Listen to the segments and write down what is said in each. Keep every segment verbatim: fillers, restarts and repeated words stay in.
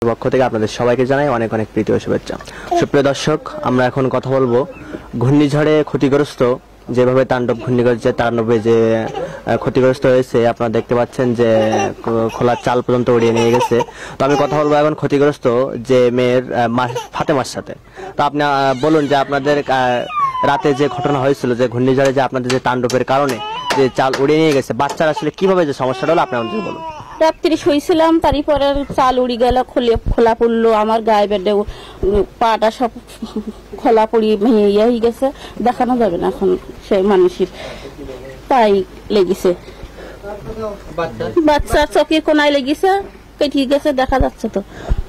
পক্ষ থেকে আপনাদের সবাইকে জানাই অনেক অনেক প্রীতি ও শুভেচ্ছা। সুপ্রিয় দর্শক, আমরা এখন কথা বলবো ঘূর্ণিঝড়ে ক্ষতিগ্রস্ত, যেভাবে তাণ্ডব ঘূর্ণিঝড় যে তাণ্ডবে যে ক্ষতিগ্রস্ত হয়েছে, আপনারা দেখতে পাচ্ছেন যে খোলার চাল পর্যন্ত উড়িয়ে নিয়ে গেছে। তো আমি কথা বলবো এখন ক্ষতিগ্রস্ত যে মেয়ের ফাতেমার সাথে। তো আপনি বলুন যে আপনাদের রাতে যে ঘটনা হয়েছিল, যে ঘূর্ণিঝড়ে যে আপনাদের যে তাণ্ডবের কারণে যে চাল উড়িয়ে নিয়ে গেছে, বাচ্চারা আসলে কিভাবে যে সমস্যাটা হলো আপনি আমাদের বলুন। রাত্রি শুয়েছিলাম, তারপরে চাল উড়ি গেল, খুলে খোলা পড়লো, আমার গায়ে বেডে পাটা সব খোলা পড়ি ইয়ে হয়ে গেছে, দেখানো যাবে না এখন সেই মানুষের তাই লেগেছে। বাচ্চার চোখের কোনায় লেগেছে, কেটে গেছে, দেখা যাচ্ছে। তো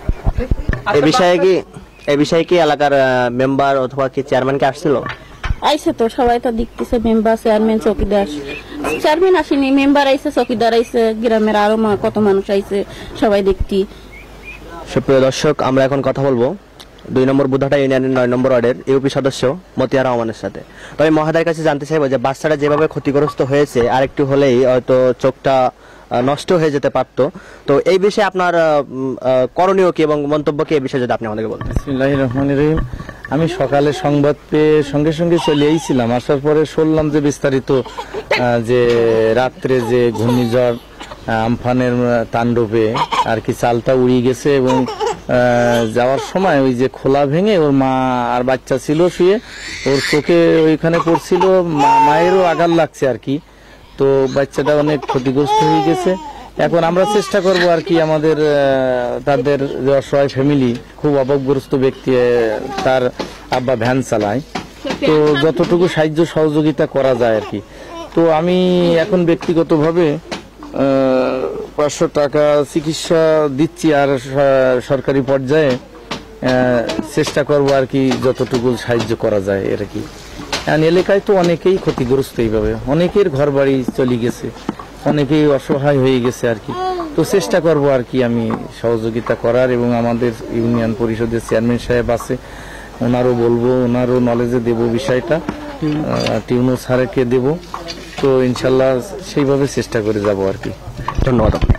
এই বিষয়ে কি এই বিষয়ে কি এলাকার মেম্বার অথবা কি চেয়ারম্যান কে আসছিল? আইসে তো, সবাই তো দেখতেছে, মেম্বার, চেয়ারম্যান, চৌকিদার। চেয়ারম্যান আসেনি, মেম্বার আইসে, চৌকিদার আইসে, গ্রামের আরো কত মানুষ আইসে, সবাই দেখতি। সুপ্রিয় দর্শক, আমরা এখন কথা বলবো দুই নম্বর বুধাটা ইউনিয়নের নয় নম্বর ওয়ার্ডের ইউপি সদস্য মতিয়ার রহমানের সাথে। তো আমি মহাদার কাছে জানতে চাইবো যে বাচ্চাটা যেভাবে ক্ষতিগ্রস্ত হয়েছে, আরেকটু হলেই হয়তো চোখটা নষ্ট হয়ে যেতে পারতো। তো এই বিষয়ে আপনার করণীয় কি এবং মন্তব্য কি, এই বিষয়ে যদি আপনি আমাদেরকে বলতেন। বিসমিল্লাহির রহমানির রহিম। আমি সকালে সংবাদ পেয়ে সঙ্গে সঙ্গে চলে এসেছিলাম। আসার পরে শুনলাম যে বিস্তারিত যে রাত্রে যে ঘূর্ণিঝড় আমফানের তাণ্ডবে আর কি চালটা উড়িয়ে গেছে, এবং যাওয়ার সময় ওই যে খোলা ভেঙে ওর মা আর বাচ্চা ছিল শুয়ে, ওর চোখে ওইখানে পড়ছিল, মায়েরও আঘাত লাগছে আর কি। তো বাচ্চাটা অনেক ক্ষতিগ্রস্ত হয়ে গেছে। এখন আমরা চেষ্টা করব আর কি, আমাদের তাদের যে অসহায় ফ্যামিলি, খুব অভাবগ্রস্ত ব্যক্তি, তার আব্বা ভ্যান চালায়, তো যতটুকু সাহায্য সহযোগিতা করা যায় আর কি। তো আমি এখন ব্যক্তিগতভাবে পাঁচশো টাকা চিকিৎসা দিচ্ছি, আর সরকারি পর্যায়ে চেষ্টা করব আর কি যতটুকু সাহায্য করা যায় আর কি। এলাকায় তো অনেকেই ক্ষতিগ্রস্ত, এইভাবে অনেকের ঘর বাড়ি চলে গেছে, অনেকেই অসহায় হয়ে গেছে আর কি। তো চেষ্টা করব আর কি আমি সহযোগিতা করার, এবং আমাদের ইউনিয়ন পরিষদের চেয়ারম্যান সাহেব আছে, ওনারও বলবো, ওনারও নলেজে দেব বিষয়টা, টিউনো স্যারকে দেব। তো ইনশাল্লাহ সেইভাবে চেষ্টা করে যাব আর কি। ধন্যবাদ।